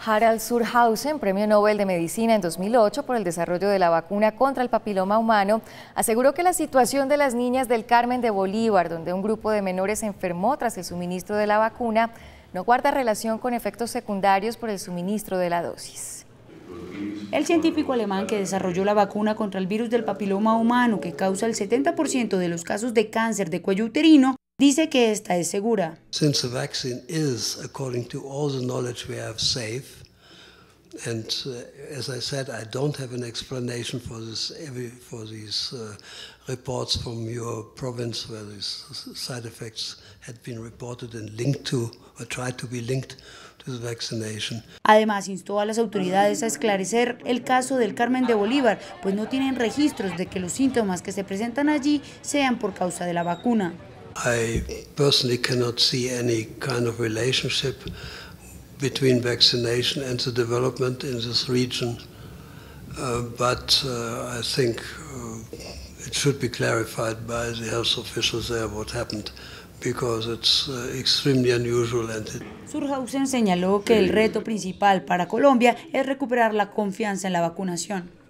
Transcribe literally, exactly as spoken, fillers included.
Harald Surhausen, Premio Nobel de Medicina en dos mil ocho por el desarrollo de la vacuna contra el papiloma humano, aseguró que la situación de las niñas del Carmen de Bolívar, donde un grupo de menores se enfermó tras el suministro de la vacuna, no guarda relación con efectos secundarios por el suministro de la dosis. El científico alemán que desarrolló la vacuna contra el virus del papiloma humano, que causa el setenta por ciento de los casos de cáncer de cuello uterino, dice que esta es segura. Since the vaccine is, according to all the knowledge we have, safe, and uh, as I said, I don't have an explanation for this, for these uh, reports from your province where these side effects had been reported and linked to, or tried to be linked to the vaccination. Además, instó a las autoridades a esclarecer el caso del Carmen de Bolívar, pues no tienen registros de que los síntomas que se presentan allí sean por causa de la vacuna. I personally cannot see any kind of relationship between vaccination and the development in this region, uh, but uh, I think uh, it should be clarified by the health officials there what happened, because it's uh, extremely unusual. And it... Surhausen señaló que el reto principal para Colombia es recuperar la confianza en la vacunación.